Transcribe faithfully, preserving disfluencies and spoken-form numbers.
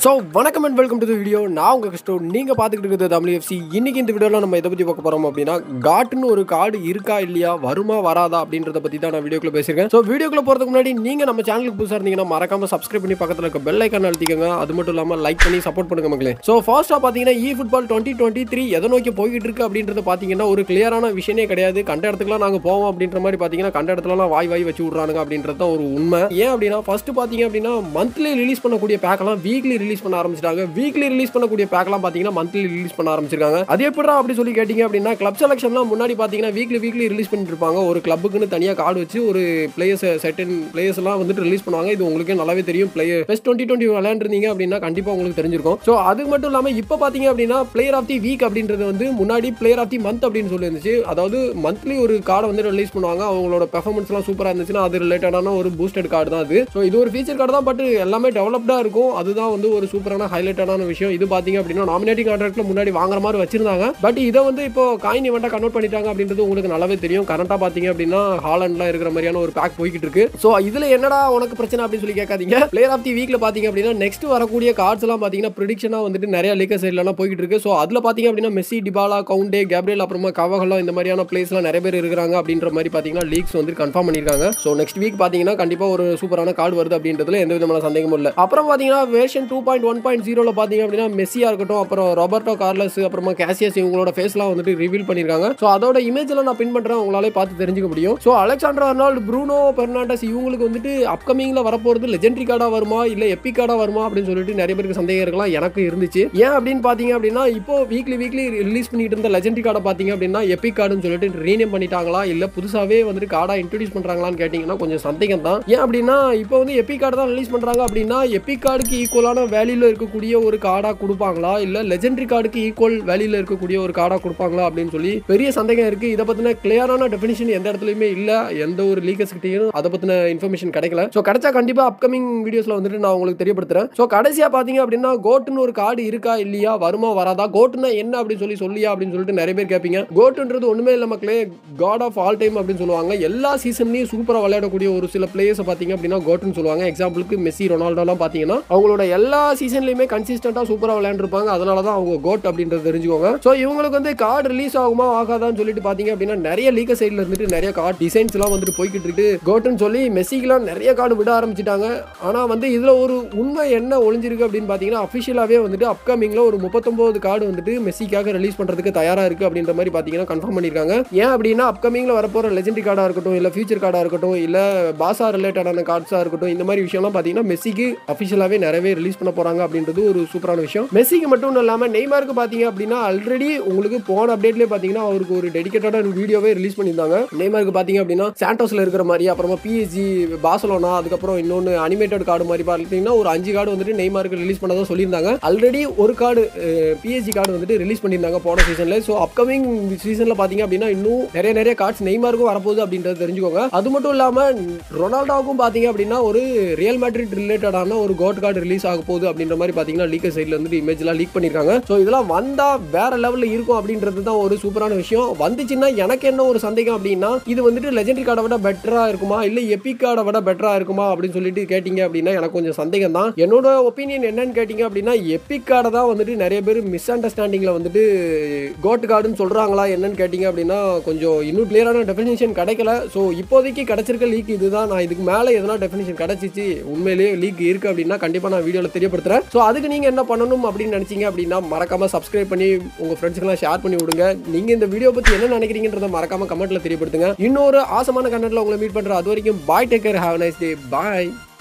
So வணக்கம் and welcome to the video. நான் உங்கள் கிறிஸ்டோ, நீங்கள் பார்த்துக்கிட்டு இருக்கிறது தமிழ் எஃப்சி. இன்றைக்கி இந்த வீடியோவில் நம்ம எதை பற்றி பார்க்க போகிறோம் அப்படின்னா, காட்டுன்னு ஒரு கார்டு இருக்கா இல்லையா, வருமா வராதா அப்படின்றத பற்றி தான் நான் வீடியோக்குள்ளே பேசியிருக்கேன். ஸோ வீடியோக்குள்ளே போகிறதுக்கு முன்னாடி நீங்கள் நம்ம சேனலுக்கு புதுசாக இருந்தீங்கன்னா மறக்காமல் சப்ஸ்கிரைப் பண்ணி பக்கத்தில் இருக்க பெல் ஐக்கான் அழுத்திக்கங்க. அது மட்டும் இல்லாமல் லைக் பண்ணி சப்போர்ட் பண்ணுங்க மக்களே. ஸோ ஃபர்ஸ்ட்டாக பார்த்தீங்கன்னா eFootball twenty twenty three எதை நோக்கி போய்கிட்டு இருக்கு அப்படின்றது பார்த்தீங்கன்னா ஒரு கிளியரான விஷயமே கிடையாது. கண்ட இடத்துக்குலாம் நாங்கள் போவோம் அப்படின்ற மாதிரி பார்த்தீங்கன்னா கண்ட இடத்துலலாம் வாய் வாய் வச்சு விட்றானுங்க அப்படின்றது தான் ஒரு உண்மை. ஏன் அப்படின்னா ஃபர்ஸ்ட் பார்த்தீங்க அப்படின்னா மந்த்லி ரிலீஸ் பண்ணக்கூடிய பேக்கெல்லாம் வீக்லி ரிலீஸ் பண்ண ஆரம்பிச்சிட்டாங்க. வீக்லி ரிலீஸ் பண்ணக்கூடிய பேக்லாம் பாத்தீங்கன்னா மந்த்லி ரிலீஸ் பண்ண ஆரம்பிச்சிருக்காங்க. அது எப்படிடா அப்படி சொல்லி கேட்டீங்க அப்படின்னா, கிளப் செலக்ஷன்லாம் முன்னாடி பாத்தீங்கன்னா வீக்லி வீக்லி ரிலீஸ் பண்ணிட்டு இருப்பாங்க. ஒரு கிளப்புக்குன்னு தனியா கார்டு வச்சு ஒரு பிளேயர்ஸ் செட்டன் பிளேயர்ஸ் எல்லாம் வந்துட்டு ரிலீஸ் பண்ணுவாங்க. இது உங்களுக்கு நல்லாவே தெரியும். பிளேயர் பெஸ்ட் டுவெண்ட்டி டுவெண்ட்டி விளையாண்டுருந்தீங்க அப்படின்னா கண்டிப்பா உங்களுக்கு தெரிஞ்சிருக்கும். ஸோ அது மட்டும் இல்லாம இப்போ பாத்தீங்க அப்படின்னா பிளேயர் ஆஃப் தி வீக் அப்படின்றது வந்து முன்னாடி பிளேயர் ஆஃப் தி மந்த் அப்படின்னு சொல்லி இருந்துச்சு. அதாவது மந்த்லி ஒரு கார்டை வந்து ரிலீஸ் பண்ணுவாங்க. அவங்களோட பெர்ஃபார்மன்ஸ் எல்லாம் சூப்பரா இருந்துச்சுன்னா அது ரிலேட்டடான ஒரு பூஸ்டட் கார்டு தான் அது. ஸோ இது ஒரு ஃபீச்சர் கார்டு தான், பட் எல்லாமே டெவலப்டா இருக்கும். அதுதான் வந்து ஒரு சூப்பரான ஹைலைட்டான விஷயம். இது பாத்தீங்க அப்படின்னா நாமினேட்டிங் கான்ட்ராக்ட்ல முன்னாடி வாங்குற மாதிரி வச்சிருந்தாங்க. பட் இதை வந்து இப்போ காயின் ஈவெண்டா கன்வெர்ட் பண்ணிட்டாங்க அப்படின்றது உங்களுக்கு நல்லாவே தெரியும். கரண்டா பாத்தீங்க அப்படின்னா ஹாலண்ட்ல இருக்கிற மாதிரியான ஒரு பேக் போய்கிட்டு இருக்கு. சோ இதுல என்னடா உனக்கு பிரச்சனை அப்படின்னு சொல்லி கேட்காதீங்க. பிளேயர் ஆஃப் தி வீக்ல பாத்தீங்க அப்படின்னா நெக்ஸ்ட் வரக்கூடிய கார்ட்ஸ் எல்லாம் பாத்தீங்கன்னா ப்ரெடிக்ஷனா வந்துட்டு நிறைய லீக்கர் சைட்ல எல்லாம் போய்கிட்டு இருக்கு. சோ அதுல பாத்தீங்க அப்படின்னா மெஸ்ஸி, டிபாலா, கவுண்டே, கேப்ரியல், அப்புறமா கவகலோ இந்த மாதிரியான பிளேஸ் எல்லாம் நிறைய பேர் இருக்காங்க அப்படின்ற மாதிரி பாத்தீங்கன்னா லீக்ஸ் வந்து கன்ஃபார்ம் பண்ணிருக்காங்க. சோ நெக்ஸ்ட் வீக் பாத்தீங்கன்னா கண்டிப்பா ஒரு சூப்பரான கார்டு வருது அப்படின்றதுல எந்த விதமான சந்தேகமும் இல்ல. அப்புறம் பாத்தீங்கன்னா version two point one point ஜீரோல பாத்தீங்க அப்படின்னா மெஸ்ஸியா இருக்கட்டும், அப்புறம் ராபர்டோ கார்லஸ், அப்புறமா கேசியஸ் இவங்களோட ஃபேஸ்லாம் வந்துட்டு ரிவீல் பண்ணிருக்காங்க. சோ அதோட இமேஜ் எல்லாம் நான் பின் பண்றேன், உங்களாலே பார்த்து தெரிஞ்சுக்க முடியும். So Alexander Arnold, Bruno Fernandes இவங்களுக்கு வந்துட்டு அப்கமிங்ல வரப்போறது லெஜெண்டரி கார்டா வருமா இல்ல எபிக் கார்டா வருமா அப்படின்னு சொல்லிட்டு நிறைய பேருக்கு சந்தேகம் இருக்கலாம். எனக்கு இருந்துச்சு. ஏன் அப்படின்னு பாத்தீங்க அப்படின்னா இப்போ வீக்லி வீக்லி ரிலீஸ் பண்ணிட்டு இருந்த லெஜெண்டரி கார்டை பாத்தீங்க அப்படின்னா எபிக் கார்டுன்னு சொல்லிட்டு ரீநேம் பண்ணிட்டாங்களா இல்ல புதுசாவே வந்துட்டு கார்டா இன்ட்ரோடியூஸ் பண்றாங்களான்னு கேட்டீங்கன்னா கொஞ்சம் சந்தேகம் தான். ஏன் அப்படின்னா இப்போ வந்து எபிக் கார்டு தான் ரிலீஸ் பண்றாங்க அப்படின்னா எபிக் கார்டுக்கு ஈக்குவலான வேல்யூல இருக்கக்கூடிய ஒரு கார்டா கொடுப்பாங்களா இல்ல லெஜெண்டரி கார்டுக்கு ஈக்குவல் வேல்யூல இருக்கக்கூடிய ஒரு கார்டா கொடுப்பாங்களா அப்படின்னு சொல்லி பெரிய சந்தேகம் இருக்கு. இதை பத்தின கிளியரான டெஃபினிஷன் எந்த இடத்துலயுமே இல்ல. எந்த ஒரு லீக்கர்ஸ் கிட்டையும் அதை பத்தின இன்ஃபர்மேஷன் கிடைக்கல. சோ கிடைச்சா கண்டிப்பா அப்கமிங் வீடியோஸ்ல வந்துட்டு நான் உங்களுக்கு தெரியப்படுத்துறேன். சோ கடைசியா பாத்தீங்க அப்படின்னா கோட்னு ஒரு கார்டு இருக்கா இல்லையா, வருமா வராதா, கோட்னா என்ன அப்படின்னு சொல்லி சொல்லியா அப்படின்னு சொல்லிட்டு நிறைய பேர் கேட்பீங்க. கோட்ன்றது ஒண்ணுமே இல்ல மக்களே, காட் ஆஃப் ஆல் டைம் அப்படின்னு சொல்லுவாங்க. எல்லா சீசன்லயும் சூப்பரா விளையாடக்கூடிய ஒரு சில பிளேயர்ஸ் பாத்தீங்க அப்படின்னா கோட்னு சொல்லுவாங்க. எக்ஸாம்பிளுக்கு மெஸ்ஸி, ரொனால்டோ எல்லாம் பாத்தீங்கன்னா அவங்களோட எல்லா சீசன்லயுமே கன்சிஸ்டன்டா சூப்பரா விளையாண்டுருப்பாங்க. அதனாலதான் அவங்க கோட் அப்படின்றது தெரிஞ்சுக்கோங்க. சோ இவங்களுக்கு வந்து கார்டு ரிலீஸ் ஆகுமா ஆகாதான்னு சொல்லிட்டு பாத்தீங்க அப்படின்னா நிறைய லீக்கர் சைடுல இருந்துட்டு நிறைய கார்டு டிசைன்ஸ் எல்லாம் வந்துட்டு போய்கிட்டு இருக்கு. கோட்னு சொல்லி மெஸ்ஸிக்கெல்லாம் நிறைய கார்டு விட ஆரம்பிச்சிட்டாங்க. ஆனா வந்து இதுல ஒரு உண்மை என்ன ஒளிஞ்சிருக்கு அப்படின்னு பாத்தீங்கன்னா அபிஷியலாவே வந்துட்டு அப்கமிங்ல ஒரு முப்பத்தொன்பது கார்டு வந்துட்டு மெஸ்ஸிக்காக ரிலீஸ் பண்றதுக்கு தயாரா இருக்கு அப்படின்ற மாதிரி பாத்தீங்கன்னா கன்ஃபார்ம் பண்ணிருக்காங்க. ஏன் அப்படின்னா அப்கமிங்ல வரப்போற லெஜெண்டரி கார்டா இருக்கட்டும் இல்ல ஃபியூச்சர் கார்டா இருக்கட்டும் இல்ல பாசா ரிலேட்டடான கார்ட்ஸா இருக்கட்டும் இந்த மாதிரி விஷயம்லாம் பாத்தீங்கன்னா மெஸ்ஸிக்கு அபிஷியலாவே நிறையவே ரிலீஸ் பண்ண போறாங்க அப்படின்றது ஒரு சூப்பரான விஷயம். மெஸ்ஸிக்கு மட்டும் இல்லாம நெய்மாருக்கு பாத்தீங்க அப்படின்னா ஆல்ரெடி உங்களுக்கு போன அப்டேட்லயே பாத்தீங்கன்னா அவருக்கு ஒரு டெடிகேட்டடான வீடியோவே ரிலீஸ் பண்ணியிருந்தாங்க. நெய்மாருக்கு பாத்தீங்க அப்படின்னா சாண்டோஸ்ல இருக்கிற மாதிரி, அப்புறமா பிஎஸ்ஜி, பார்சலோனா, அதுக்கப்புறம் இன்னொன்னு அனிமேட்டட் கார்டு மாதிரி பாத்தீங்கன்னா ஒரு அஞ்சு கார்டு வந்துட்டு நெய்மாருக்கு ரிலீஸ் பண்ணதான் சொல்லியிருந்தாங்க. ஆல்ரெடி ஒரு கார்டு பிஎஸ்ஜி கார்டு வந்துட்டு ரிலீஸ் பண்ணியிருந்தாங்க போன சீசன்ல. சோ அப்கமிங் சீசன்ல பாத்தீங்க அப்படின்னா இன்னும் நிறைய நிறைய கார்ட்ஸ் நெய்மாருக்கும் வரப்போகுது அப்படின்றது தெரிஞ்சுக்கோங்க. அது மட்டும் இல்லாம ரொனால்டோவுக்கும் பாத்தீங்க அப்படின்னா ஒரு ரியல் மேட்ரிட் ரிலேட்டடான ஒரு கோட் கார்டு ரிலீஸ் ஆக போகுது அப்படின்ற மாதிரி பாத்தீங்கன்னா லீக்கர் சைட்ல இருந்து இமேஜ் எல்லாம் லீக் பண்ணிருக்காங்க. சோ இதெல்லாம் வந்தா வேற லெவல்ல இருக்கும் அப்படின்றது தான் ஒரு சூப்பரான விஷயம். வந்துச்சுன்னா எனக்கு என்ன ஒரு சந்தேகம் அப்படின்னா இது வந்துட்டு லெஜெண்டரி கார்டை விட பெட்டரா இருக்குமா இல்ல எபிக் கார்டை விட பெட்டரா இருக்குமா அப்படின்னு சொல்லிட்டு கேட்டீங்க அப்படின்னா எனக்கு கொஞ்சம் சந்தேகம் தான். என்னோட ஒப்பீனியன் என்னன்னு கேட்டீங்க அப்படின்னா எபிக் கார்டை தான் வந்துட்டு நிறைய பேர் மிஸ் அண்டர்ஸ்டாண்டிங்ல வந்துட்டு கோட் கார்டுன்னு சொல்றாங்களா என்னன்னு கேட்டீங்க அப்படின்னா கொஞ்சம் இன்னும் கிளியரான டெஃபினிஷன் கிடைக்கல. சோ இப்போதைக்கு கிடைச்சிருக்க லீக் இதுதான். நான் இதுக்கு மேல எதனா டெஃபினிஷன் கிடைச்சிச்சு உண்மையிலேயே லீக் இருக்கு அப்படின்னா கண்டிப்பா நான் வீடியோல தெரியப்படுத்துறேன். சோ அதுக்கு நீங்க என்ன பண்ணணும் அப்படின்னு நினைச்சீங்க அப்படின்னா மறக்காம சப்ஸ்கிரைப் பண்ணி உங்க ஃப்ரெண்ட்ஸ்க்கு ஷேர் பண்ணி விடுங்க. நீங்க இந்த வீடியோ பத்தி என்ன நினைக்கிறீங்கன்றத மறக்காம கமெண்ட்ல தெரியப்படுத்துங்க. இன்னொரு ஆசமான கண்டென்ட்ல உங்களை மீட் பண்றேன். அது வரைக்கும் bye, take care, have a nice day, bye.